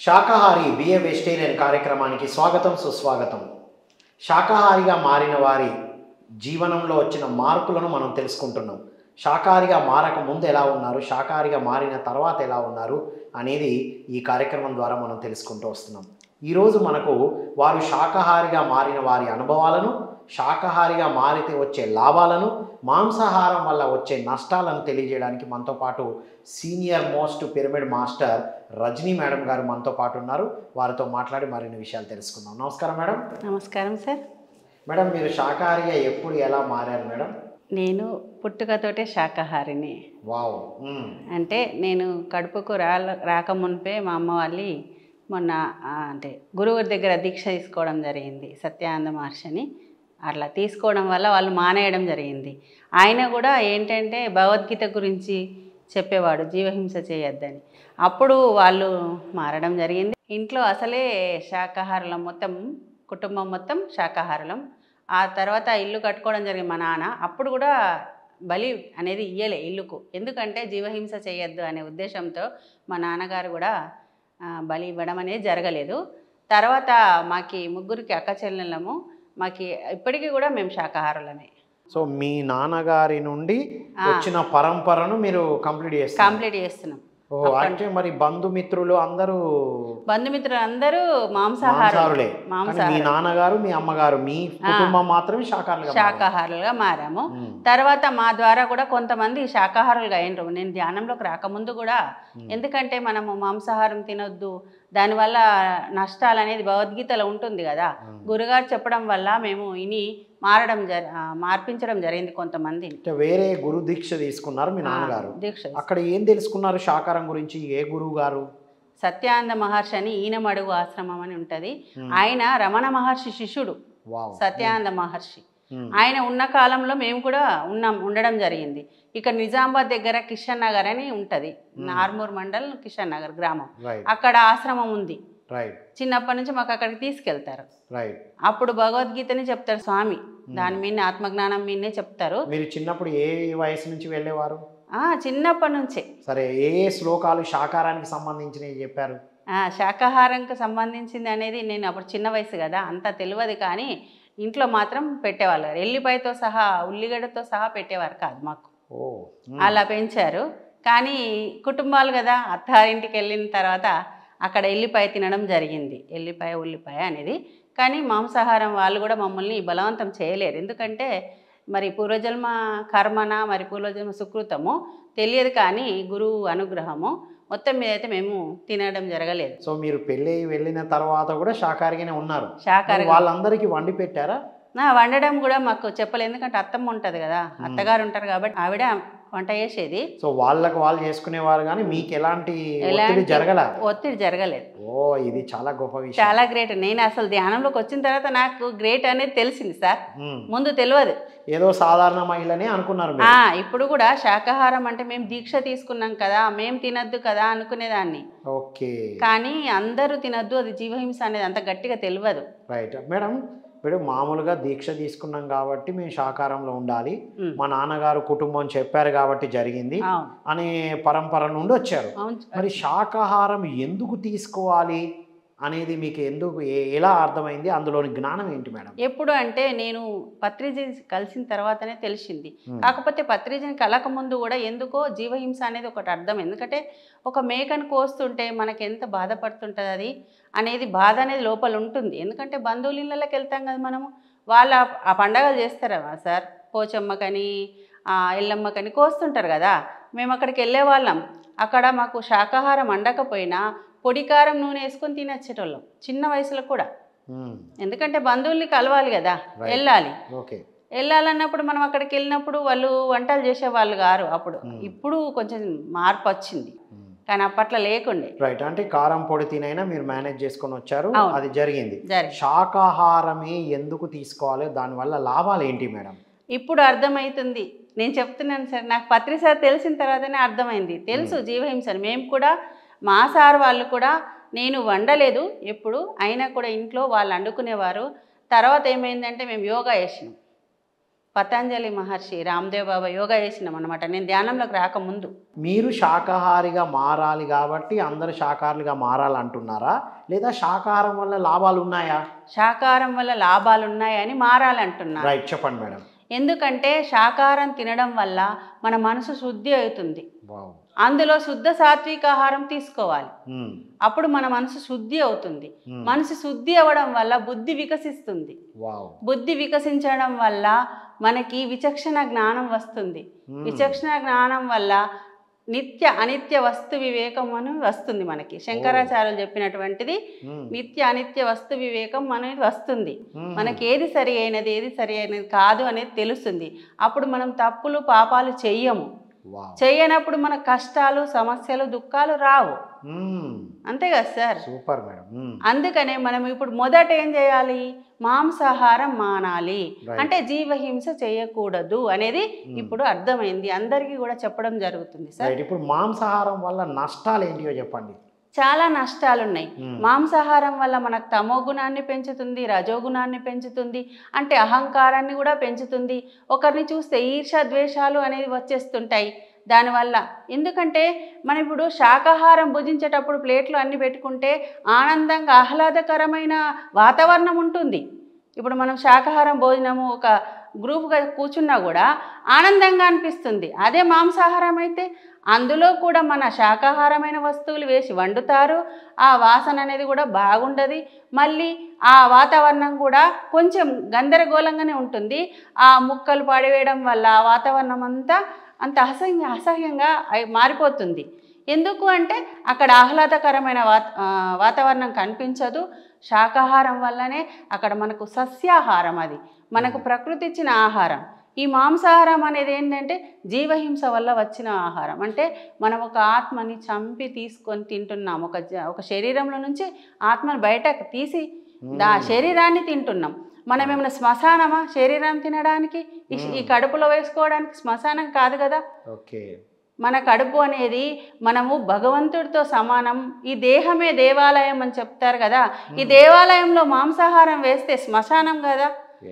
శాకాహారి be a vegetarian కార్యక్రమానికి స్వాగతం సుస్వాగతం. శాకాహారిగా మారిన వారి జీవనంలో వచ్చిన మార్పులను మనం తెలుసుకుంటున్నాం. శాకాహారిగా మారక ముందు ఎలా ఉన్నారు, శాకాహారిగా మారిన తర్వాత ఎలా ఉన్నారు అనేది ఈ కార్యక్రమం ద్వారా మనం తెలుసుకుంటూ వస్తున్నాం. ఈరోజు మనకు వారు శాకాహారిగా మారిన వారి అనుభవాలను, శాకాహారిగా మారితే వచ్చే లాభాలను, మాంసాహారం వల్ల వచ్చే నష్టాలను తెలియజేయడానికి మనతో పాటు senior most pyramid master Rajani madam గారు మనతో పాటు ఉన్నారు. వారితో మాట్లాడి మరిన్ని విషయాలు తెలుసుకుందాం. నమస్కారం మేడం. నమస్కారం సార్. మేడం, మీరు శాకాహారిగా ఎప్పుడు ఎలా మారారు మేడం? నేను పుట్టుకతోటే శాకాహారిని. వావ్. అంటే నేను కడుపుకు రాకమునిపే మా అమ్మ వాళ్ళు మొన్న అంటే గురువు దగ్గర దీక్ష తీసుకోవడం జరిగింది, సత్యానంద మహర్షిని. అట్లా తీసుకోవడం వల్ల వాళ్ళు మానేయడం జరిగింది. ఆయన కూడా ఏంటంటే భగవద్గీత గురించి చెప్పేవాడు, జీవహింస చేయొద్దని. అప్పుడు వాళ్ళు మారడం జరిగింది. ఇంట్లో అసలే శాకాహారులం, మొత్తం కుటుంబం మొత్తం శాకాహారులం. ఆ తర్వాత ఇల్లు కట్టుకోవడం జరిగింది మా నాన్న. అప్పుడు కూడా బలి అనేది ఇయ్యలే ఇల్లుకు, ఎందుకంటే జీవహింస చేయొద్దు అనే ఉద్దేశంతో మా నాన్నగారు కూడా బలి ఇవ్వడం అనేది జరగలేదు. తర్వాత మాకి ముగ్గురికి అక్క చెల్లెళ్ళము, మాకి ఇప్పటికీ కూడా మేము శాకాహారులమే. సో మీ నాన్నగారి నుండి వచ్చిన పరంపరను మీరు కంప్లీట్ చేస్తున్నాం. అంటే మరి బంధుమిత్రులు అందరూ మాంసాహారులే. మీ నాన్నగారు మీ అమ్మగారు మీ కుటుంబం మాత్రమే శాకాహారులుగా మారాము. తర్వాత మా ద్వారా కూడా కొంతమంది శాకాహారులుగా అయినరు. నేను ధ్యానంలోకి రాకముందు కూడా, ఎందుకంటే మనము మాంసాహారం తినొద్దు, దానివల్ల నష్టాలు అనేది భగవద్గీతలో ఉంటుంది కదా, గురుగారు చెప్పడం వల్ల మేము ఇని మార్పించడం జరిగింది కొంతమంది. వేరే గురు దీక్ష తీసుకున్నారు మీ నాన్నగారు. దీక్ష అక్కడ ఏం తెలుసుకున్నారు శాకాహారం గురించి? ఏ గురువు గారు? సత్యానంద మహర్షి అని ఈనమడుగు ఆశ్రమం అని ఉంటుంది. ఆయన రమణ మహర్షి శిష్యుడు. సత్యానంద మహర్షి ఆయన ఉన్న కాలంలో మేము కూడా ఉండడం జరిగింది. ఇక్కడ నిజామాబాద్ దగ్గర కిషన్ నగర్ అని ఉంటుంది, ఆర్మూర్ మండల్ కిషన్ నగర్ గ్రామం. అక్కడ ఆశ్రమం ఉంది. చిన్నప్పటి నుంచి మాకు అక్కడికి తీసుకెళ్తారు. అప్పుడు భగవద్గీతని చెప్తారు స్వామి, దాని మీద ఆత్మజ్ఞానం మీదనే చెప్తారు. మీరు చిన్నప్పుడు ఏ వయసు నుంచి వెళ్ళేవారు? చిన్నప్పటి నుంచే. సరే, ఏ శ్లోకాలు శాకాహారానికి సంబంధించినవి చెప్పారు? శాకాహారానికి సంబంధించింది అనేది నేను అప్పుడు చిన్న వయసు కదా, అంత తెలియదు. కానీ ఇంట్లో మాత్రం పెట్టేవాళ్ళు, ఎల్లిపాయతో సహా ఉల్లిగడ్డతో సహా పెట్టేవారు కాదు మాకు. అలా పెంచారు. కానీ కుటుంబాలు కదా, అత్తారింటికి వెళ్ళిన తర్వాత అక్కడ ఎల్లిపాయ తినడం జరిగింది, ఎల్లిపాయ ఉల్లిపాయ అనేది. కానీ మాంసాహారం వాళ్ళు కూడా మమ్మల్ని బలవంతం చేయలేరు, ఎందుకంటే మరి పూర్వజన్మ కర్మన, మరి పూర్వజన్మ సుకృతము తెలియదు. కానీ గురువు అనుగ్రహము మొత్తం మీద అయితే మేము తినడం జరగలేదు. సో మీరు పెళ్ళి వెళ్ళిన తర్వాత కూడా శాకాహారిగానే ఉన్నారు? శాకాహారి. వాళ్ళందరికీ వండి పెట్టారా? వండడం కూడా మాకు చెప్పలేదు, ఎందుకంటే అత్తమ్మ ఉంటుంది కదా, అత్తగారు ఉంటారు కాబట్టి ఆవిడ వంట చేసేది. సో వాళ్ళకు వాళ్ళు చేసుకునేవారు, కానీ మీకు ఎలాంటి ఒత్తిడి జరగలేదు. ఓ, ఇది చాలా గొప్ప విషయం, చాలా గ్రేట్. నేను అసలు ధ్యానంలోకి వచ్చిన తర్వాత నాకు గ్రేట్ అనేది తెలిసింది సార్, ముందు తెలియదు. ఏదో సాధారణ మహిళనే అనుకున్నారు. ఇప్పుడు కూడా శాకాహారం అంటే మేము దీక్ష తీసుకున్నాం కదా, మేము తినద్దు కదా అనుకునేదాన్ని. ఓకే. కానీ అందరూ తినద్దు, అది జీవహింస అనేది అంత గట్టిగా తెలియదు. Right madam. ఇప్పుడు మామూలుగా దీక్ష తీసుకున్నాం కాబట్టి మేము శాకాహారంలో ఉండాలి, మా నాన్నగారు కుటుంబం చెప్పారు కాబట్టి జరిగింది అనే పరంపర నుండి వచ్చారు. మరి శాకాహారం ఎందుకు తీసుకోవాలి అనేది మీకు ఎలా అర్థమైంది? అందులోని జ్ఞానం ఏంటి మేడం? ఎప్పుడు అంటే నేను పత్రిజీ కలిసిన తర్వాతనే తెలిసింది. కాకపోతే పత్రిజీని కలకముందు కూడా ఎందుకో జీవహింస అనేది ఒకటి అర్థం. ఎందుకంటే ఒక మేకను కోస్తుంటే మనకి ఎంత బాధపడుతుంటుంది అది అనేది, బాధ అనేది లోపల ఉంటుంది. ఎందుకంటే బంధువుల ఇళ్ళకి వెళ్తాం కదా మనము, వాళ్ళు ఆ పండగలు చేస్తారా సార్, పోచమ్మకని ఎల్లమ్మకని కోస్తుంటారు కదా, మేము అక్కడికి వెళ్ళే వాళ్ళం. అక్కడ మాకు శాకాహారం వండకపోయినా పొడికారం నూనె వేసుకొని తినచ్చేటోళ్ళం చిన్న వయసులో కూడా, ఎందుకంటే బంధువుల్ని కలవాలి కదా, వెళ్ళాలన్నప్పుడు మనం అక్కడికి వెళ్ళినప్పుడు వాళ్ళు వంటలు చేసేవాళ్ళు గారు అప్పుడు. ఇప్పుడు కొంచెం మార్పు వచ్చింది, కానీ అప్పట్లో లేకుండే. రైట్. అంటే కారం పొడి తినైనా మీరు మేనేజ్ చేసుకొని వచ్చారు, అది జరిగింది. శాకాహారమే ఎందుకు తీసుకోవాలి, దానివల్ల లాభాలు ఏంటి మేడం? ఇప్పుడు అర్థమవుతుంది. నేను చెప్తున్నాను సార్, నాకు పత్రిసారి తెలిసిన తర్వాతనే అర్థమైంది. తెలుసు జీవహింసని, మేము కూడా మా సార్ వాళ్ళు కూడా, నేను వండలేదు ఎప్పుడు, అయినా కూడా ఇంట్లో వాళ్ళు వండుకునేవారు. తర్వాత ఏమైందంటే మేము యోగా చేసినాం. పతంజలి మహర్షి రామ్దేవ్ బాబా యోగా చేసినాం అనమాట. నేను ధ్యానంలోకి రాకముందు. మీరు శాకాహారిగా మారాలి కాబట్టి అందరూ శాకాహారులుగా మారాలంటున్నారా, లేదా శాకాహారం వల్ల లాభాలు ఉన్నాయా? శాకాహారం వల్ల లాభాలు ఉన్నాయని మారాలంటున్నారు. రైట్, చెప్పండి మేడం. ఎందుకంటే శాకాహారం తినడం వల్ల మన మనసు శుద్ధి అవుతుంది. వావ్. అందులో శుద్ధ సాత్విక ఆహారం తీసుకోవాలి. అప్పుడు మన మనసు శుద్ధి అవుతుంది. మనసు శుద్ధి అవ్వడం వల్ల బుద్ధి వికసిస్తుంది. బుద్ధి వికసించడం వల్ల మనకి విచక్షణ జ్ఞానం వస్తుంది. విచక్షణ జ్ఞానం వల్ల నిత్య అనిత్య వస్తు వివేకం అని వస్తుంది మనకి. శంకరాచార్యులు చెప్పినటువంటిది నిత్య అనిత్య వస్తు వివేకం అనేది వస్తుంది. మనకి ఏది సరి అయినది ఏది సరి అయినది కాదు అనేది తెలుస్తుంది. అప్పుడు మనం తప్పులు పాపాలు చెయ్యము. చేయనప్పుడు మన కష్టాలు సమస్యలు దుఃఖాలు రావు. అంతే కదా సార్? Super madam. అందుకనే మనం ఇప్పుడు మొదట ఏం చేయాలి? మాంసాహారం మానాలి. అంటే జీవహింస చేయకూడదు అనేది ఇప్పుడు అర్థమైంది. అందరికీ కూడా చెప్పడం జరుగుతుంది సార్. ఇప్పుడు మాంసాహారం వల్ల నష్టాలు ఏంటియో చెప్పండి. చాలా నష్టాలు ఉన్నాయి. మాంసాహారం వల్ల మనకు తమో గుణాన్ని పెంచుతుంది, రజోగుణాన్ని పెంచుతుంది, అంటే అహంకారాన్ని కూడా పెంచుతుంది. ఒకరిని చూస్తే ఈర్ష ద్వేషాలు అనేది వచ్చేస్తుంటాయి దానివల్ల. ఎందుకంటే మనం ఇప్పుడు శాకాహారం భుజించేటప్పుడు ప్లేట్లు అన్ని పెట్టుకుంటే ఆనందంగా ఆహ్లాదకరమైన వాతావరణం ఉంటుంది. ఇప్పుడు మనం శాకాహారం భోజనము ఒక గ్రూప్గా కూర్చున్నా కూడా ఆనందంగా అనిపిస్తుంది. అదే మాంసాహారం అయితే అందులో కూడా మన శాకాహారమైన వస్తువులు వేసి వండుతారు. ఆ వాసన అనేది కూడా బాగుండదు. మళ్ళీ ఆ వాతావరణం కూడా కొంచెం గందరగోళంగానే ఉంటుంది. ఆ ముక్కలు పడివేయడం వల్ల ఆ వాతావరణం అంతా అంత అసహ్యంగా మారిపోతుంది. ఎందుకు అంటే అక్కడ ఆహ్లాదకరమైన వాతావరణం కనిపించదు. శాకాహారం వల్లనే అక్కడ మనకు సస్యాహారం, అది మనకు ప్రకృతి ఇచ్చిన ఆహారం. ఈ మాంసాహారం అనేది ఏంటంటే జీవహింస వల్ల వచ్చిన ఆహారం. అంటే మనం ఒక ఆత్మని చంపి తీసుకొని తింటున్నాం. ఒక శరీరంలో నుంచి ఆత్మను బయటకు తీసి ఆ శరీరాన్ని తింటున్నాం. మనం ఏమైనా శ్మశానమా శరీరం తినడానికి? ఈ కడుపులో వేసుకోవడానికి శ్మశానం కాదు కదా. ఓకే. మన కడుపు అనేది మనము భగవంతుడితో సమానం. ఈ దేహమే దేవాలయం అని చెప్తారు కదా. ఈ దేవాలయంలో మాంసాహారం వేస్తే శ్మశానం కదా.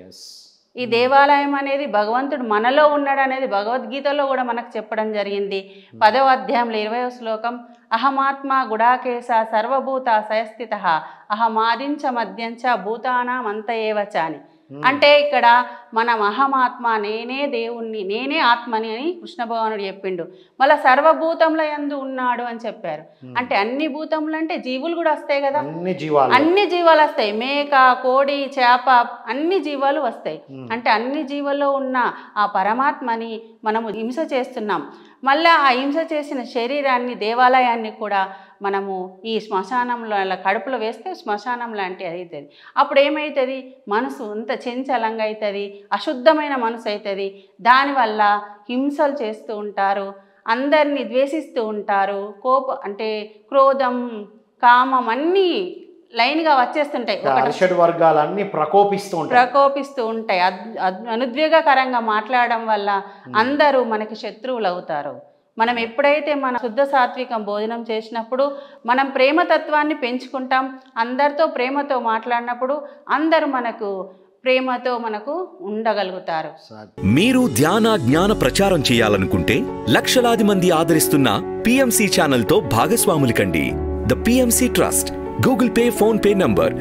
ఈ దేవాలయం అనేది భగవంతుడు మనలో ఉన్నాడు అనేది భగవద్గీతలో కూడా మనకు చెప్పడం జరిగింది. 10వ అధ్యాయంలో 20వ శ్లోకం, అహమాత్మ గుడాకేశ సర్వభూత సయస్థిత అహమాదించ మధ్యంచ భూతానాం అంత ఏవచ అని. అంటే ఇక్కడ మనం అహమాత్మ, నేనే దేవుణ్ణి, నేనే ఆత్మని అని కృష్ణ భగవానుడు చెప్పిండు. మళ్ళీ సర్వభూతముల యందు ఉన్నాడు అని చెప్పారు. అంటే అన్ని భూతములు అంటే జీవులు కూడా వస్తాయి కదా. అన్ని జీవాలు వస్తాయి. మేక, కోడి, చేప అన్ని జీవాలు వస్తాయి. అంటే అన్ని జీవుల్లో ఉన్న ఆ పరమాత్మని మనము హింస చేస్తున్నాం. మళ్ళీ ఆ హింస చేసిన శరీరాన్ని, దేవాలయాన్ని కూడా మనము ఈ శ్మశానంలో అలా కడుపులో వేస్తే శ్మశానం లాంటి అవుతుంది. అప్పుడు ఏమవుతుంది? మనసు అంత చంచలంగా అవుతుంది, అశుద్ధమైన మనసు అవుతుంది. దానివల్ల హింసలు చేస్తూ ఉంటారు, అందరినీ ద్వేషిస్తూ ఉంటారు. అంటే క్రోధం, కామం అన్నీ లైన్గా వచ్చేస్తుంటాయి. వర్గాలన్నీ ప్రకోపిస్తూ ఉంటాయి. అనుద్వేగకరంగా మాట్లాడడం వల్ల అందరూ మనకి శత్రువులు అవుతారు. మనం ఎప్పుడైతే మన శుద్ధ సాత్వికం భోజనం చేసినప్పుడు మనం ప్రేమతత్వాన్ని పెంచుకుంటాం. అందరితో ప్రేమతో మాట్లాడినప్పుడు అందరూ మనకు ప్రేమతో మనకు ఉండగలుగుతారు. మీరు ధ్యాన జ్ఞాన ప్రచారం చేయాలనుకుంటే లక్షలాది మంది ఆదరిస్తున్న PMC ఛానల్తో భాగస్వాములు కండి. The PMC trust, Google Pay, PhonePe number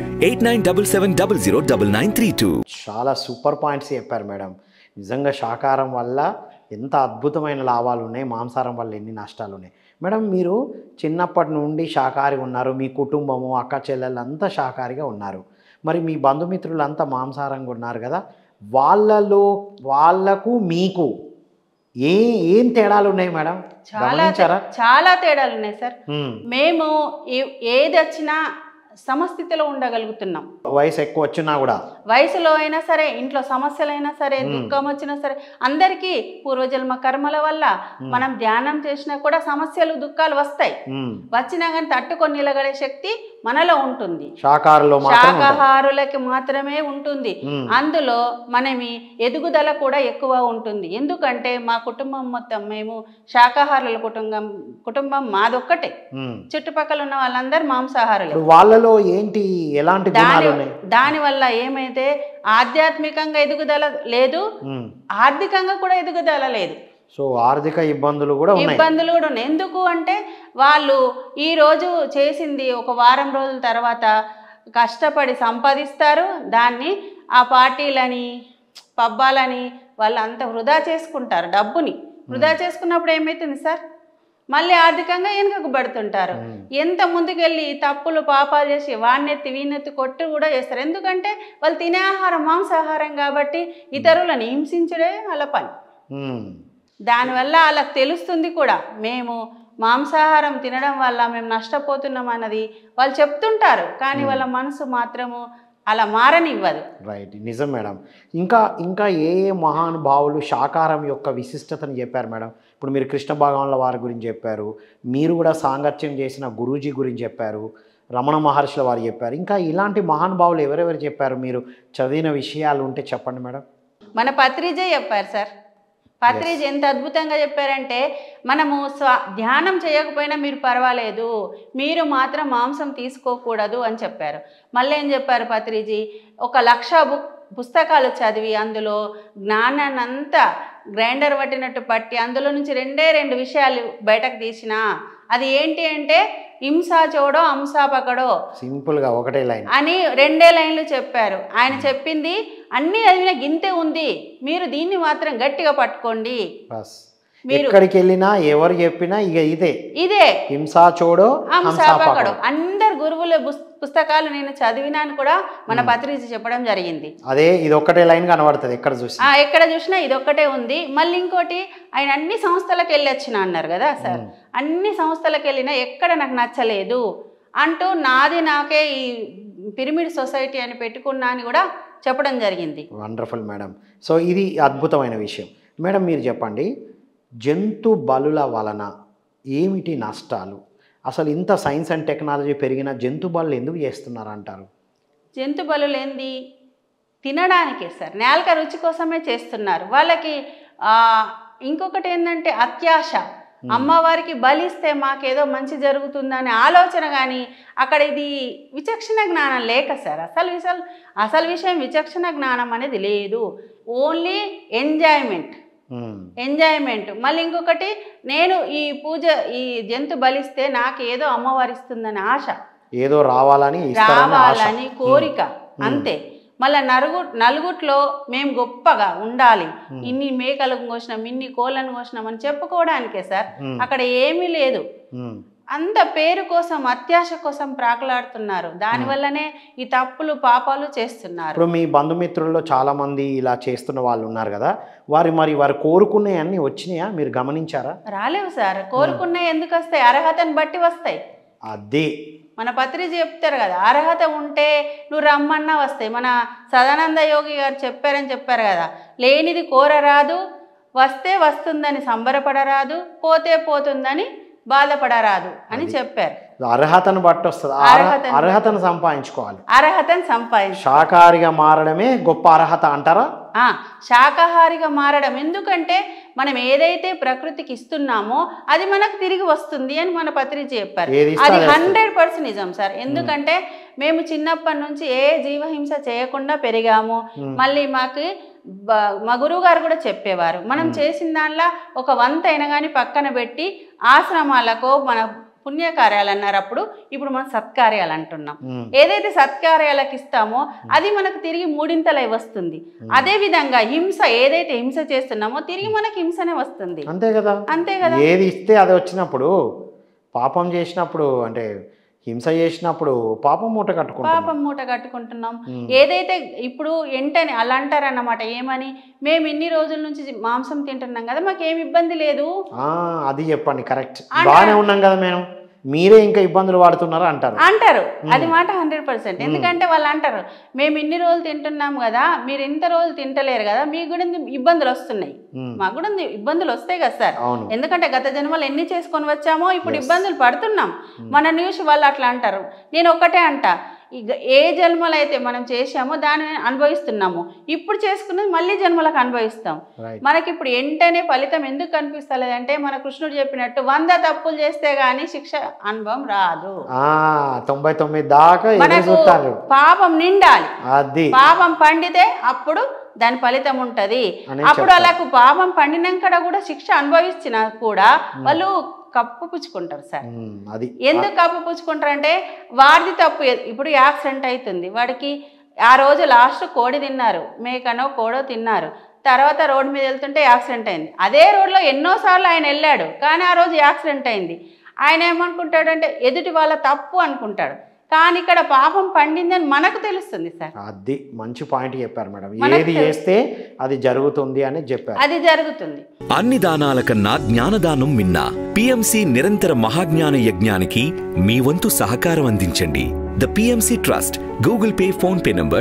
8977009932. చాలా సూపర్ పాయింట్స్ చెప్పారు మేడం. నిజంగా శాకాహారం వల్ల ఎంత అద్భుతమైన లాభాలు ఉన్నాయి, మాంసాహారం వల్ల ఎన్ని నష్టాలు ఉన్నాయి. మేడం, మీరు చిన్నప్పటి నుండి శాకాహారి ఉన్నారు, మీ కుటుంబము, అక్క చెల్లెళ్ళు అంతా శాకాహారిగా ఉన్నారు. మరి మీ బంధుమిత్రులంతా మాంసాహారంగా ఉన్నారు కదా, వాళ్ళకు మీకు ఏం తేడాలు ఉన్నాయి మేడం? చాలా తేడాలు ఉన్నాయి సార్. మేము ఏది వచ్చినా సమస్థితిలో ఉండగలుగుతున్నాం. వయసు ఎక్కువ వచ్చినా కూడా, వయసులో అయినా సరే, ఇంట్లో సమస్యలైనా సరే, దుఃఖం వచ్చినా సరే, అందరికీ పూర్వజన్మ కర్మల వల్ల మనం ధ్యానం చేసినా కూడా సమస్యలు దుఃఖాలు వస్తాయి. వచ్చినా కానీ తట్టుకొని నిలగడే శక్తి మనలో ఉంటుంది, శాకాహారులకి మాత్రమే ఉంటుంది. అందులో మనమి ఎదుగుదల కూడా ఎక్కువ ఉంటుంది. ఎందుకంటే మా కుటుంబం మొత్తం మేము శాకాహారుల కుటుంబం మాదొక్కటే, చుట్టుపక్కల ఉన్న వాళ్ళందరూ మాంసాహారులు. వాళ్ళలో ఏంటి ఎలాంటి దానివల్ల ఏమైతే ఆధ్యాత్మికంగా ఎదుగుదల లేదు, ఆర్థికంగా కూడా ఎదుగుదల లేదు. సో ఆర్థిక ఇబ్బందులు కూడా ఉన్నాయి. ఎందుకు అంటే వాళ్ళు ఈరోజు చేసింది ఒక వారం రోజుల తర్వాత కష్టపడి సంపాదిస్తారు, దాన్ని ఆ పార్టీలని పబ్బాలని వాళ్ళు అంత వృధా చేసుకుంటారు. డబ్బుని వృధా చేసుకున్నప్పుడు ఏమవుతుంది సార్, మళ్ళీ ఆర్థికంగా వెనుకకు పడుతుంటారు. ఎంత ముందుకెళ్ళి తప్పులు పాపాలు చేసి వాణ్ణెత్తి వీణెత్తి కొట్టు కూడా చేస్తారు. ఎందుకంటే వాళ్ళు తినే ఆహారం మాంసాహారం కాబట్టి ఇతరులను హింసించడే వాళ్ళ పని. దానివల్ల వాళ్ళకి తెలుస్తుంది కూడా, మేము మాంసాహారం తినడం వల్ల మేము నష్టపోతున్నాం అన్నది వాళ్ళు చెప్తుంటారు, కానీ వాళ్ళ మనసు మాత్రము అలా మారనివ్వదు. రైట్, నిజం మేడం. ఇంకా ఏ మహానుభావులు శాకాహారం యొక్క విశిష్టతను చెప్పారు మేడం? ఇప్పుడు మీరు కృష్ణ భగవాన్ల వారి గురించి చెప్పారు, మీరు కూడా సాంగత్యం చేసిన గురూజీ గురించి చెప్పారు, రమణ మహర్షుల వారు చెప్పారు. ఇంకా ఇలాంటి మహానుభావులు ఎవరెవరు చెప్పారు? మీరు చదివిన విషయాలు ఉంటే చెప్పండి మేడం. మన పత్రిజే చెప్పారు సార్. పత్రిజీ ఎంత అద్భుతంగా చెప్పారంటే, మనము ధ్యానం చేయకపోయినా మీరు పర్వాలేదు, మీరు మాత్రం మాంసం తీసుకోకూడదు అని చెప్పారు. మళ్ళీ ఏం చెప్పారు పత్రిజీ, 1,00,000 పుస్తకాలు చదివి అందులో జ్ఞానాన్ని అంతా గ్రైండర్ పట్టినట్టు పట్టి అందులో నుంచి 2 విషయాలు బయటకు తీసిన, అది ఏంటి అంటే హింసా చోడో హంసా పకడో, సింపుల్గా ఒకటే లైన్ అని 2 లైన్లు చెప్పారు. ఆయన చెప్పింది అన్ని చదివిన గింతే ఉంది, మీరు దీన్ని మాత్రం గట్టిగా పట్టుకోండి. ఎక్కడికి వెళ్ళినా ఎవరు చెప్పినా ఇదే హింసా చోడో హంసా పకడో. అందరు గురువుల పుస్తకాలు నేను చదివినాను కూడా మన పత్రిజీ చెప్పడం జరిగింది. అదే ఇది ఒక్కటే లైన్ కనబడుతుంది ఎక్కడ చూసినా ఇదొక్కటే ఉంది. మళ్ళీ ఇంకోటి, ఆయన అన్ని సంస్థలకు వెళ్ళొచ్చిన అన్నారు కదా సార్, అన్ని సంస్థలకు వెళ్ళినా ఎక్కడ నాకు నచ్చలేదు అంటూ నాకే ఈ పిరమిడ్ సొసైటీ అని పెట్టుకున్నా అని కూడా చెప్పడం జరిగింది. Wonderful madam. సో ఇది అద్భుతమైన విషయం. మేడం మీరు చెప్పండి, జంతు బలుల వలన ఏమిటి నష్టాలు? అసలు ఇంత సైన్స్ అండ్ టెక్నాలజీ పెరిగిన జంతు బలులు ఎందుకు చేస్తున్నారు అంటారు? జంతు బలులు ఏంది, తినడానికే సార్, నేలక రుచి కోసమే చేస్తున్నారు. వాళ్ళకి ఇంకొకటి ఏంటంటే అత్యాశ. అమ్మవారికి బలిస్తే మాకేదో మంచి జరుగుతుందనే ఆలోచన, కానీ అక్కడ ఇది విచక్షణ జ్ఞానం లేక సార్, అసలు విషయం విచక్షణ జ్ఞానం అనేది లేదు. Only enjoyment. మళ్ళీ ఇంకొకటి, నేను ఈ జంతు బలిస్తే నాకు ఏదో అమ్మవారి ఇస్తుందని ఆశ, ఏదో రావాలని కోరిక, అంతే. మళ్ళీ నలుగుట్లో మేము గొప్పగా ఉండాలి, ఇన్ని మేకలను కోసినాం, ఇన్ని కోళ్ళను కోసినాం అని చెప్పుకోవడానికే సార్. అక్కడ ఏమీ లేదు, అంత పేరు కోసం అత్యాశ కోసం ప్రాకులాడుతున్నారు. దానివల్లనే ఈ తప్పులు పాపాలు చేస్తున్నారు. ఇప్పుడు మీ బంధుమిత్రుల్లో చాలా మంది ఇలా చేస్తున్న వాళ్ళు ఉన్నారు కదా, వారు కోరుకునే అన్ని వచ్చినాయా? మీరు గమనించారా? రాలేవు సార్. కోరుకున్నాయి ఎందుకు వస్తాయి? అర్హతను బట్టి వస్తాయి. అది మన పత్రిజీ చెప్తారు కదా, అర్హత ఉంటే నువ్వు రమ్మన్నా వస్తాయి. మన సదానంద యోగి గారు చెప్పారు కదా, లేనిది కోరరాదు, వస్తే వస్తుందని సంబరపడరాదు, పోతే పోతుందని బాధపడరాదు అని చెప్పారు. అర్హతను బట్టి వస్తుంది, అర్హతను సంపాదించుకోవాలి. శాకాహారిగా మారడమే గొప్ప అర్హత అంటారా? శాకాహారిగా మారడం. ఎందుకంటే మనం ఏదైతే ప్రకృతికి ఇస్తున్నామో అది మనకు తిరిగి వస్తుంది అని మన పత్రిజీ చెప్పారు. అది 100% నిజం సార్. ఎందుకంటే మేము చిన్నప్పటి నుంచి ఏ జీవహింస చేయకుండా పెరిగాము. మళ్ళీ మా గురువు గారు కూడా చెప్పేవారు, మనం చేసిన దానిలో ఒక వంత అయినా కానీ పక్కన పెట్టి ఆశ్రమాలకు మన పుణ్యకార్యాలు అన్నారు. అప్పుడు ఇప్పుడు మనం సత్కార్యాలు అంటున్నాం. ఏదైతే సత్కార్యాలకు ఇస్తామో అది మనకు తిరిగి 3 వస్తుంది. అదే విధంగా ఏదైతే హింస చేస్తున్నామో తిరిగి మనకి హింసనే వస్తుంది. అంతే కదా. ఏది ఇస్తే అది వచ్చినప్పుడు, పాపం చేసినప్పుడు అంటే హింస చేసినప్పుడు పాపం మూట కట్టుకుంటున్నాం. ఏదైతే ఇప్పుడు వెంటనే అలా అంటారన్నమాట, ఏమని, మేము ఇన్ని రోజుల నుంచి మాంసం తింటున్నాం కదా, మాకేం ఇబ్బంది లేదు. అది చెప్పండి, కరెక్ట్. బాగానే ఉన్నాం కదా మేము, మీరే ఇంకా ఇబ్బందులు పడుతున్నారు అంటారు. అది మాట 100%. ఎందుకంటే వాళ్ళు అంటారు, మేము ఇన్ని రోజులు తింటున్నాం కదా, మీరు ఇంత రోజులు తింటలేరు కదా, మీకు కూడా ఇబ్బందులు వస్తున్నాయి. మాకు కూడా ఇబ్బందులు వస్తాయి కదా సార్, ఎందుకంటే గత జన్మలు ఎన్ని చేసుకొని వచ్చామో ఇప్పుడు ఇబ్బందులు పడుతున్నాం. మన న్యూస్ వాళ్ళు అట్లా అంటారు. నేను ఒకటే అంటా, ఏ జన్మలు అయితే మనం చేసామో దాన్ని అనుభవిస్తున్నాము, ఇప్పుడు చేసుకున్నది మళ్ళీ జన్మలకు అనుభవిస్తాం. మనకి ఇప్పుడు వెంటనే ఫలితం ఎందుకు కనిపిస్తలేదంటే మన కృష్ణుడు చెప్పినట్టు 100 తప్పులు చేస్తే గానీ శిక్ష అనుభవం రాదు. 99 దాకా మనకు పాపం నిండాలి, పాపం పండితే అప్పుడు దాని ఫలితం ఉంటది. అప్పుడు అలాకు పాపం పండినాక కూడా శిక్ష అనుభవించినా కూడా వాళ్ళు కప్పుపుచ్చుకుంటారు సార్. ఎందుకు కప్పుపుచ్చుకుంటారు అంటే వాడిది తప్పు. ఇప్పుడు యాక్సిడెంట్ అవుతుంది, వాడికి ఆ రోజు లాస్ట్ కోడి తిన్నారు, మేకనో కోడో తిన్నారు, తర్వాత రోడ్డు మీద వెళ్తుంటే యాక్సిడెంట్ అయింది. అదే రోడ్లో ఎన్నోసార్లు ఆయన వెళ్ళాడు, కానీ ఆ రోజు యాక్సిడెంట్ అయింది. ఆయన ఏమనుకుంటాడంటే ఎదుటి వాళ్ళ తప్పు అనుకుంటాడు, కానీ ఇక్కడ పాపం పండిందని మనకు తెలుస్తుంది సార్. అది మంచి పాయింట్ చెప్పారు మేడం. ఏది చేస్తే అది జరుగుతుంది అని చెప్పారు. అది జరుగుతుంది. అన్ని దానాల కన్నా జ్ఞానదానం మిన్న. పిఎంసి నిరంతర మహాజ్ఞాన యజ్ఞానికి మీ వంతు సహకారం అందించండి. The PMC trust, Google Pay, PhonePe number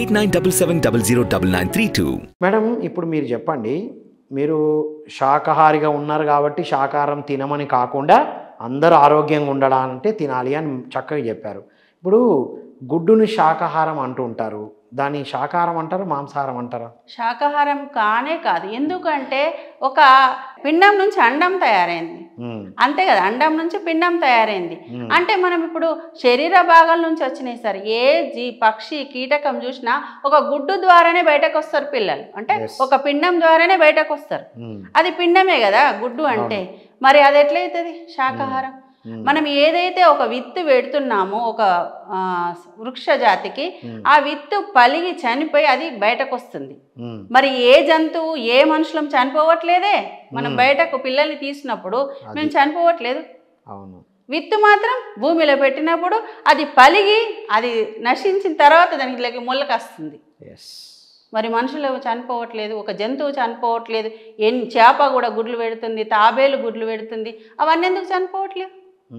8977009932. Madam, ఇప్పుడు మీరు చెప్పండి, మీరు శాకాహారిగా ఉన్నారు కాబట్టి శాకాహారం తినమని కాకుండా అందరూ ఆరోగ్యంగా ఉండాలంటే తినాలి అని చక్కగా చెప్పారు. ఇప్పుడు గుడ్డుని శాకాహారం అంటూ ఉంటారు, దాన్ని శాకాహారం అంటారు, మాంసాహారం అంటారా? శాకాహారం కానే కాదు. ఎందుకంటే ఒక పిండం నుంచి అండం తయారైంది, అంతే కదా, అండం నుంచి పిండం తయారైంది. అంటే మనం ఇప్పుడు శరీర భాగాల నుంచి వచ్చినాయి సార్. ఏ పక్షి కీటకం చూసినా ఒక గుడ్డు ద్వారానే బయటకు వస్తారు పిల్లలు, అంటే ఒక పిండం ద్వారానే బయటకు వస్తారు. అది పిండమే కదా గుడ్డు అంటే. మరి అది ఎట్లయితుంది శాకాహారం? మనం ఏదైతే ఒక విత్తు పెడుతున్నామో ఒక వృక్ష జాతికి, ఆ విత్తు పలిగి చనిపోయి అది బయటకు వస్తుంది. మరి ఏ జంతువు ఏ మనుషులం చనిపోవట్లేదే. మనం బయటకు పిల్లల్ని తీసినప్పుడు మేము చనిపోవట్లేదు. విత్తు మాత్రం భూమిలో పెట్టినప్పుడు అది పలిగి అది నశించిన తర్వాత దానికి మొలక వస్తుంది. మరి మనుషులు చనిపోవట్లేదు, ఒక జంతువు చనిపోవట్లేదు, చేప కూడా గుడ్లు పెడుతుంది, తాబేలు గుడ్లు పెడుతుంది, అవన్నీ ఎందుకు చనిపోవట్లేదు?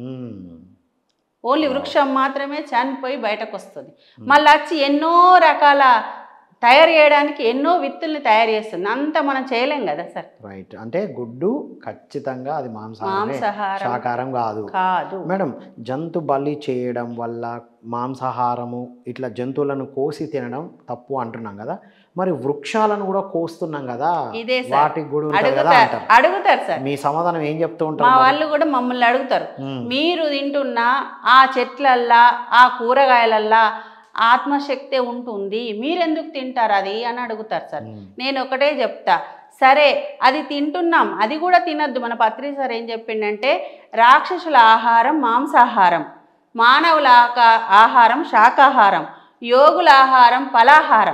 ఓన్లీ వృక్షం మాత్రమే చనిపోయి బయటకు వస్తుంది. మళ్ళీ వచ్చి ఎన్నో రకాల తయారు చేయడానికి ఎన్నో విత్తుల్ని తయారు చేస్తుంది. అంత మనం చేయలేం కదా సార్. రైట్. అంటే గుడ్డు ఖచ్చితంగా అది మాంసాహారం, శాకాహారం కాదు. మేడం, జంతు బలి చేయడం వల్ల మాంసాహారము ఇట్లా జంతువులను కోసి తినడం తప్పు అంటున్నాం కదా, మరి వృక్షాలను కూడా కోస్తున్నాం కదా, వాటికి కూడా అడుగుతారు సార్. మీ సమాధానం ఏం చెప్తూ ఉంటారు? మా వాళ్ళు కూడా మమ్మల్ని అడుగుతారు, మీరు తింటున్న ఆ చెట్లల్లా ఆ కూరగాయలల్లా ఆత్మశక్తి ఉంటుంది, మీరెందుకు తింటారు అది అని అడుగుతారు సార్. నేను ఒకటే చెప్తా, సరే అది తింటున్నాం, అది కూడా తినద్దు. మన పత్రిక సార్ ఏం చెప్పిండంటే, రాక్షసుల ఆహారం మాంసాహారం, మానవుల ఆహారం శాకాహారం, యోగుల ఆహారం ఫలాహారం,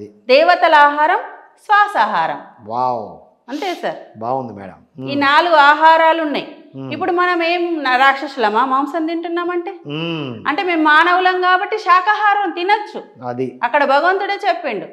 దేవతల ఆహారం శ్వాసాహారం. అంతే సార్. బాగుంది మేడం. ఈ 4 ఆహారాలు ఉన్నాయి. ఇప్పుడు మనం ఏం రాక్షసులమా మాంసం తింటున్నామంటే? అంటే మేము మానవులం కాబట్టి శాకాహారం తినచ్చు. అక్కడ భగవంతుడే చెప్పిండు.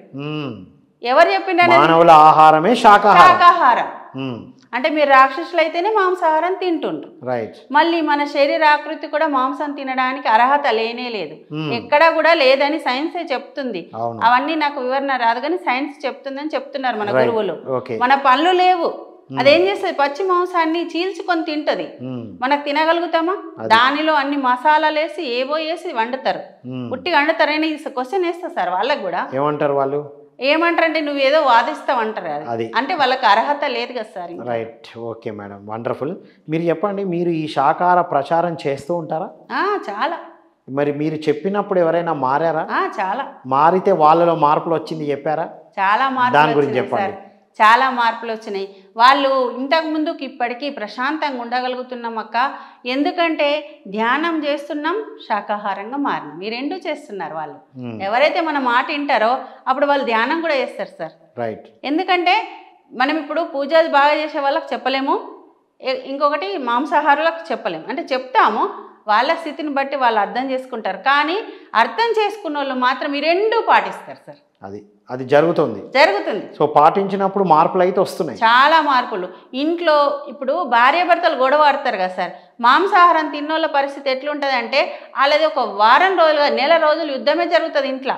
ఎవరు చెప్పిండు? మానవుల ఆహారమే శాకాహారం. అంటే మీరు రాక్షసులు అయితేనే మాంసాహారం తింటుండ్రు. మళ్ళీ మన శరీరాకృతి కూడా మాంసం తినడానికి అర్హత లేనే లేదు, ఎక్కడా కూడా లేదని సైన్సే చెప్తుంది. అవన్నీ నాకు వివరణ రాదు కానీ సైన్స్ చెప్తుందని చెప్తున్నారు మన గురువులు. మన పళ్ళు లేవు, అదేం చేస్తుంది? పచ్చి మాంసాన్ని చీల్చుకొని తింటది. మనకు తినగలుగుతామా? దానిలో అన్ని మసాలాలు వేసి ఏవో వేసి వండుతారు, ఉట్టిగా వండుతారని క్వశ్చన్ వేస్తా సార్. వాళ్ళకి కూడా ఏమంటారు వాళ్ళు? ఏమంటారంటే నువ్వేదో వాదిస్తావు అంటారు. అది అంటే వాళ్ళకి అర్హత లేదు కదా sir. Right. Okay madam, wonderful. మీరు చెప్పండి, మీరు ఈ శాకాహార ప్రచారం చేస్తూ ఉంటారా? చాలా. మరి మీరు చెప్పినప్పుడు ఎవరైనా మారారా? చాలా. మారితే వాళ్ళలో మార్పులు వచ్చింది చెప్పారా? చాలా మార్పులు. దాని గురించి చెప్పండి. చాలా మార్పులు వచ్చినాయి. వాళ్ళు ఇంతకు ముందుకు ఇప్పటికీ ప్రశాంతంగా ఉండగలుగుతున్నాం అక్క. ఎందుకంటే ధ్యానం చేస్తున్నాం, శాకాహారంగా మారినాం. ఈ 2 చేస్తున్నారు వాళ్ళు. ఎవరైతే మన మాట వింటారో అప్పుడు వాళ్ళు ధ్యానం కూడా చేస్తారు సార్. రైట్. ఎందుకంటే మనం ఇప్పుడు పూజలు బాగా చేసే వాళ్ళకి చెప్పలేము, ఇంకొకటి మాంసాహారులకు చెప్పలేము. అంటే చెప్తాము, వాళ్ళ స్థితిని బట్టి వాళ్ళు అర్థం చేసుకుంటారు. కానీ అర్థం చేసుకున్న వాళ్ళు మాత్రం ఈ రెండూ పాటిస్తారు సార్. అది జరుగుతుంది. సో పాటించినప్పుడు మార్పులు అయితే వస్తున్నాయి, చాలా మార్పులు. ఇంట్లో ఇప్పుడు భార్యాభర్తలు గొడవ ఆడతారు కదా సార్, మాంసాహారం తిన్నోళ్ళ పరిస్థితి ఎట్లుంటుంది అంటే వాళ్ళది ఒక వారం రోజులుగా నెల రోజులు యుద్ధమే జరుగుతుంది ఇంట్లో.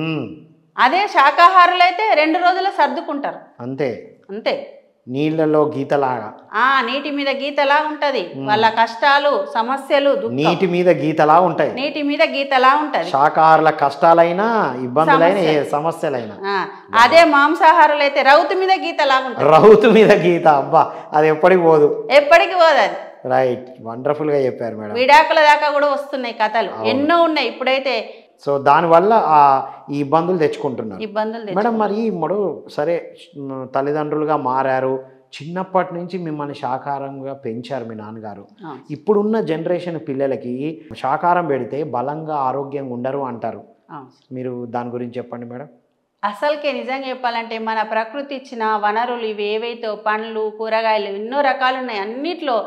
అదే శాకాహారులు అయితే 2 రోజుల్లో సర్దుకుంటారు. అంతే నీళ్ళలో గీతలాగా, నీటి మీద గీతలా ఉంటది వాళ్ళ కష్టాలు సమస్యలు, నీటి మీద గీతలా ఉంటాయి, నీటి మీద గీతలా ఉంటది. శాకాహారుల కష్టాలైనా సమస్యలైనా సమస్యలైనా. అదే మాంసాహారులు అయితే రౌతు మీద గీతలా ఉంటాయి. రౌతు మీద గీత, అబ్బా అది ఎప్పటికి పోదు అది. రైట్, వండర్ఫుల్ గా చెప్పారు మేడం. విడాకుల దాకా కూడా వస్తున్నాయి కథలు, ఎన్నో ఉన్నాయి ఇప్పుడైతే. సో దానివల్ల ఈ ఇబ్బందులు తెచ్చుకుంటున్నారు మేడం. మరి సరే తల్లిదండ్రులుగా మారారు, చిన్నప్పటి నుంచి మిమ్మల్ని శాకాహారంగా పెంచారు మీ నాన్నగారు. ఇప్పుడున్న జనరేషన్ పిల్లలకి శాకాహారం పెడితే బలంగా ఆరోగ్యంగా ఉండరు అంటారు, మీరు దాని గురించి చెప్పండి మేడం. అసలుకే నిజంగా చెప్పాలంటే మన ప్రకృతి ఇచ్చిన వనరులు ఇవి ఏవైతే పండ్లు కూరగాయలు ఎన్నో రకాలు ఉన్నాయి, అన్నిట్లో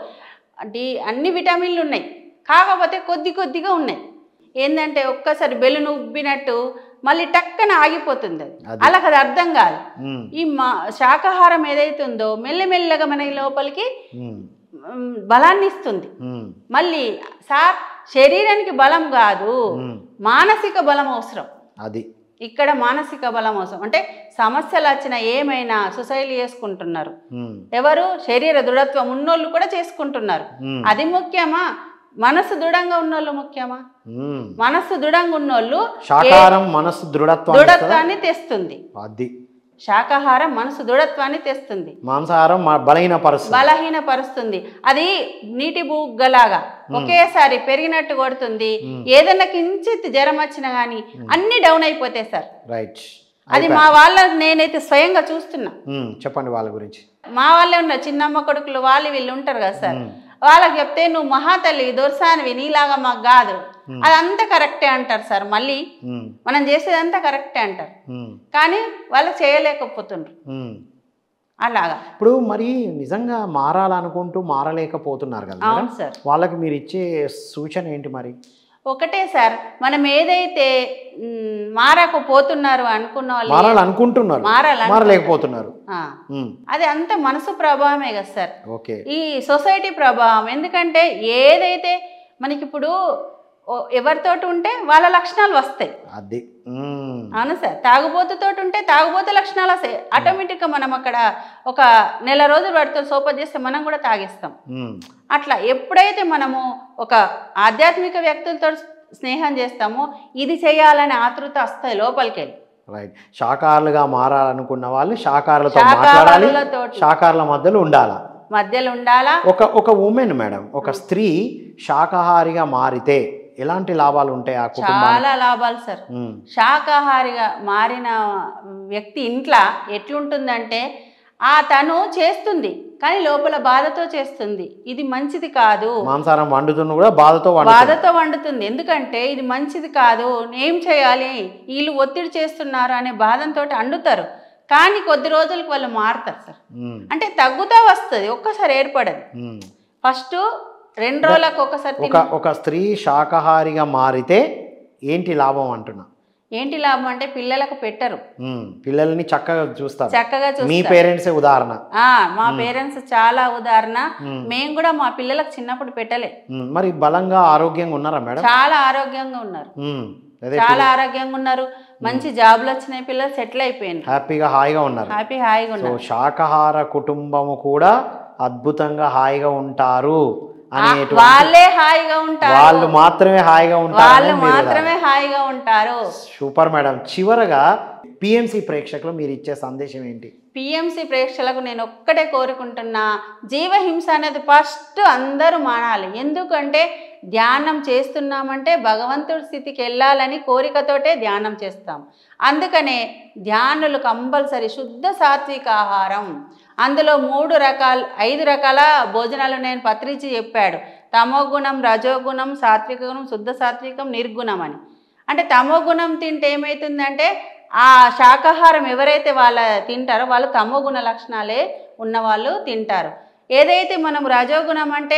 అన్ని విటమిన్లు ఉన్నాయి, కాకపోతే కొద్దిగా ఉన్నాయి. ఏంటంటే ఒక్కసారి బెలూను ఉబ్బినట్టు మళ్ళీ టక్కన ఆగిపోతుంది, అలా అది అర్థం కాదు. ఈ శాకాహారం ఏదైతే ఉందో మెల్లమెల్లగా మన లోపలికి బలాన్ని ఇస్తుంది. మళ్ళీ సార్ శరీరానికి బలం కాదు, మానసిక బలం అవసరం. ఇక్కడ మానసిక బలం అవసరం. అంటే సమస్యలు వచ్చిన ఏమైనా సొసైటీ చేసుకుంటున్నారు, ఎవరు శరీర దృఢత్వం ఉన్నోళ్ళు కూడా చేసుకుంటున్నారు. అది ముఖ్యమా, మనసు దృఢంగా ఉన్నోళ్ళు ముఖ్యమా? మనసు దృఢంగా ఉన్నోళ్ళు శాకాహారం మనసు దృఢత్వాన్ని తెస్తుంది. శాకాహారం మనసు దృఢత్వాన్ని తెస్తుంది, మాంసాహారం బలహీనపరుస్తుంది. అది నీటి బుగ్గలాగా ఒకేసారి పెరిగినట్టు కొడుతుంది. ఏదైనా కించిత్ జ్వరం వచ్చినా గానీ అన్ని డౌన్ అయిపోతాయి సార్. అది మా వాళ్ళ నేనైతే స్వయంగా చూస్తున్నా. చెప్పండి వాళ్ళ గురించి. మా వాళ్ళే ఉన్నారు, చిన్నమ్మ కొడుకులు వాళ్ళు వీళ్ళు ఉంటారు కదా సార్, వాళ్ళకి చెప్తే నువ్వు మహాతల్లి దొరసానివి, నీలాగా మాకు కాదు, అదంతా కరెక్టే అంటారు సార్. మళ్ళీ మనం చేసేదంతా కరెక్టే అంటారు, కానీ వాళ్ళు చేయలేకపోతుండ్రు. అలాగా ఇప్పుడు మరి నిజంగా మారాలనుకుంటూ మారలేకపోతున్నారు కదా. అవును సార్. వాళ్ళకి మీరు ఇచ్చే సూచన ఏంటి మరి? ఒకటే సార్, మనం ఏదైతే మారకపోతున్నారు అనుకున్న వాళ్ళు మారలేకపోతున్నారు, అది అంత మనసు ప్రభావమే కదా సార్, ఈ సొసైటీ ప్రభావం. ఎందుకంటే ఏదైతే మనకి ఇప్పుడు ఎవరితోటి ఉంటే వాళ్ళ లక్షణాలు వస్తాయి. అవును సార్. తాగుబోతుతో ఉంటే తాగుబోతు లక్షణాలు వస్తాయి ఆటోమేటిక్గా. మనం అక్కడ ఒక నెల రోజులు వాటితో సోపత్ చేస్తే మనం కూడా తాగిస్తాం. అట్లా ఎప్పుడైతే మనము ఒక ఆధ్యాత్మిక వ్యక్తులతో స్నేహం చేస్తామో ఇది చేయాలనే ఆతృత వస్తాయి లోపలికి వెళ్ళి. రైట్. శాకాహారులుగా మారాలనుకున్న వాళ్ళు శాకాహారులతో మాట్లాడాలి, శాకాహారుల మధ్యలో ఉండాలా. ఒక ఉమెన్ మేడం, ఒక స్త్రీ శాకాహారిగా మారితే ఎలాంటి లాభాలు ఉంటాయి ఆ కుటుంబానికి? చాలా లాభాలు సార్. శాకాహారిగా మారిన వ్యక్తి ఇంట్లో ఎట్లుంటుందంటే తను చేస్తుంది కానీ లోపల బాధతో చేస్తుంది, ఇది మంచిది కాదు. మాంసాహారం వండుతున్న కూడా బాధతో వండుతుంది. ఎందుకంటే ఇది మంచిది కాదు, ఏం చేయాలి, వీళ్ళు ఒత్తిడి చేస్తున్నారు అనే బాధంతో వండుతారు. కానీ కొద్ది రోజులకు వాళ్ళు మారుతారు సార్. అంటే తగ్గుతా వస్తుంది, ఒక్కసారి ఏర్పడదు. ఫస్ట్ 2 రోజులకు ఒకసారి. ఒక స్త్రీ శాకాహారిగా మారితే ఏంటి లాభం అంటున్నా? ఏంటి లాభం అంటే పిల్లలకు పెట్టరు, పిల్లల్ని చక్కగా చూస్తారు. మీ పేరెంట్స్ ఉదాహరణ. మా పేరెంట్స్ చాలా ఉదాహరణ. మేము కూడా మా పిల్లలకు చిన్నప్పుడు పెట్టలే. మరి బలంగా ఆరోగ్యంగా ఉన్నారా మేడం? చాలా ఆరోగ్యంగా ఉన్నారు, చాలా ఆరోగ్యంగా ఉన్నారు. మంచి జాబ్లు వచ్చినాయి, పిల్లలు సెటిల్ అయిపోయింది, హ్యాపీగా హాయిగా ఉన్నారు. శాకాహార కుటుంబము కూడా అద్భుతంగా హాయిగా ఉంటారు. వాళ్ళే హాయిగా ఉంటారు, వాళ్ళు మాత్రమే హాయిగా ఉంటారు. Super madam. చివరగా పిఎంసి ప్రేక్షకులు మీరు ఇచ్చే సందేశం ఏంటి? పిఎంసి ప్రేక్షకులకు నేను ఒక్కటే కోరుకుంటున్నా, జీవహింస అనేది ఫస్ట్ అందరూ మానాలి. ఎందుకంటే ధ్యానం చేస్తున్నామంటే భగవంతుడి స్థితికి వెళ్ళాలని కోరికతోటే ధ్యానం చేస్తాం. అందుకనే ధ్యానులు కంపల్సరీ శుద్ధ సాత్విక ఆహారం, అందులో 5 రకాల భోజనాలు నేను పత్రిజీ చెప్పాడు. తమోగుణం, రజోగుణం, సాత్విక గుణం, శుద్ధ సాత్వికం, నిర్గుణం అని. అంటే తమోగుణం తింటే ఏమవుతుందంటే ఆ శాకాహారం ఎవరైతే తింటారో వాళ్ళు తమోగుణ లక్షణాలే ఉన్నవాళ్ళు తింటారు. ఏదైతే మనం రజోగుణం అంటే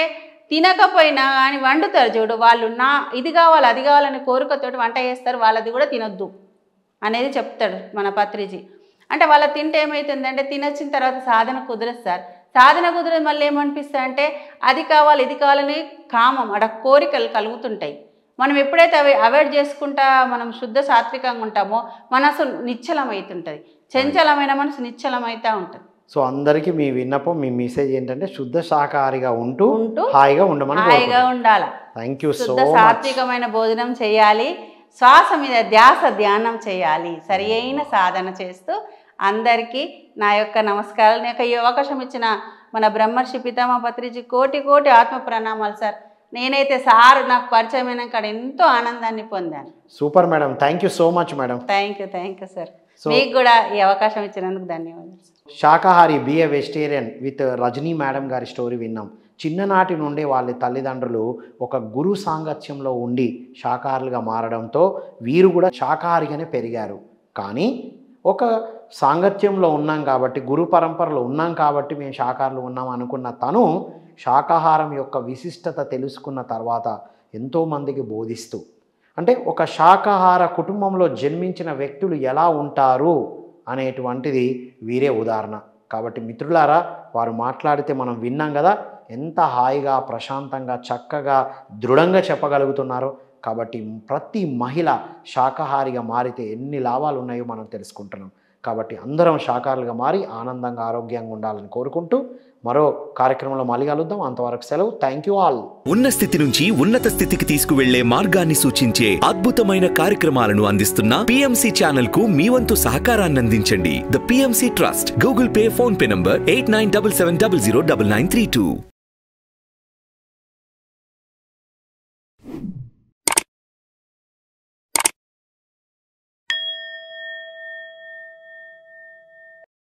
తినకపోయినా కానీ వండుతారు చూడు, వాళ్ళు ఇది కావాలి అది కావాలని కోరికతోటి వంట చేస్తారు, వాళ్ళది కూడా తినొద్దు అనేది చెప్తాడు మన పత్రిజీ. అంటే వాళ్ళ తింటే ఏమవుతుందంటే తినొచ్చిన తర్వాత సాధన కుదరదు సార్. సాధన కుదరదు మళ్ళీ ఏమనిపిస్తుంది అంటే అది కావాలి ఇది కావాలని కామం అక్కడ కోరికలు కలుగుతుంటాయి. మనం ఎప్పుడైతే అవాయిడ్ చేసుకుంటా మనం శుద్ధ సాత్వికంగా ఉంటామో మనసు నిశ్చలమవుతుంటుంది, చంచలమైన మనసు నిశ్చలమవుతూ ఉంటుంది. సో అందరికీ మీ విన్నపం, మీ మెసేజ్ ఏంటంటే శుద్ధ శాకాహారిగా ఉంటూ హాయిగా ఉండమని, హాయిగా ఉండాలి. థ్యాంక్ యూ సో శుద్ధ సాత్వికమైన భోజనం చేయాలి, శ్వాస మీద ధ్యానం చేయాలి, సరి అయిన సాధన చేస్తూ అందరికీ నా యొక్క నమస్కారాలు. నాకు ఈ అవకాశం ఇచ్చిన మన బ్రహ్మర్షి పితామహ పత్రిజీ కోటి ఆత్మ ప్రణామాలు సార్. నేనైతే సార్ నాకు పరిచయమైన కాడ ఎంతో ఆనందాన్ని పొందాను. Super madam, thank you so much madam. Thank you sir. మీకు కూడా ఈ అవకాశం ఇచ్చినందుకు ధన్యవాదాలు. శాకాహారి be a vegetarian with Rajani madam గారి స్టోరీ విన్నాం. చిన్ననాటి నుండి వాళ్ళ తల్లిదండ్రులు ఒక గురు సాంగత్యంలో ఉండి శాకాహారులుగా మారడంతో వీరు కూడా శాకాహారిగానే పెరిగారు. కానీ ఒక సాంగత్యంలో ఉన్నాం కాబట్టి, గురు పరంపరలో ఉన్నాం కాబట్టి మేము శాకాహారులు ఉన్నాం అనుకున్న తను శాకాహారం యొక్క విశిష్టత తెలుసుకున్న తర్వాత ఎంతోమందికి బోధిస్తూ, అంటే ఒక శాకాహార కుటుంబంలో జన్మించిన వ్యక్తులు ఎలా ఉంటారు అనేటువంటిది వీరే ఉదాహరణ. కాబట్టి మిత్రులారా, వారు మాట్లాడితే మనం విన్నాం కదా, ఎంత హాయిగా ప్రశాంతంగా చక్కగా దృఢంగా చెప్పగలుగుతున్నారో. కాబట్టి ప్రతి మహిళ శాకాహారిగా మారితే ఎన్ని లాభాలు ఉన్నాయో మనం తెలుసుకుంటున్నాం. కాబట్టి అందరం శాకాహారులుగా మారి ఆనందంగా ఆరోగ్యంగా ఉండాలని కోరుకుంటూ మరో కార్యక్రమంలో మళ్ళీ కలుద్దాం. అంతవరకు సెలవు. Thank you all. ఉన్న స్థితి నుంచి ఉన్నత స్థితికి తీసుకువెళ్లే మార్గాన్ని సూచించే అద్భుతమైన కార్యక్రమాలను అందిస్తున్న PMC ఛానల్ కు మీ వంతు సహకారాన్ని అందించండి. The PMC trust. Google Pay, PhonePe number 8977009932.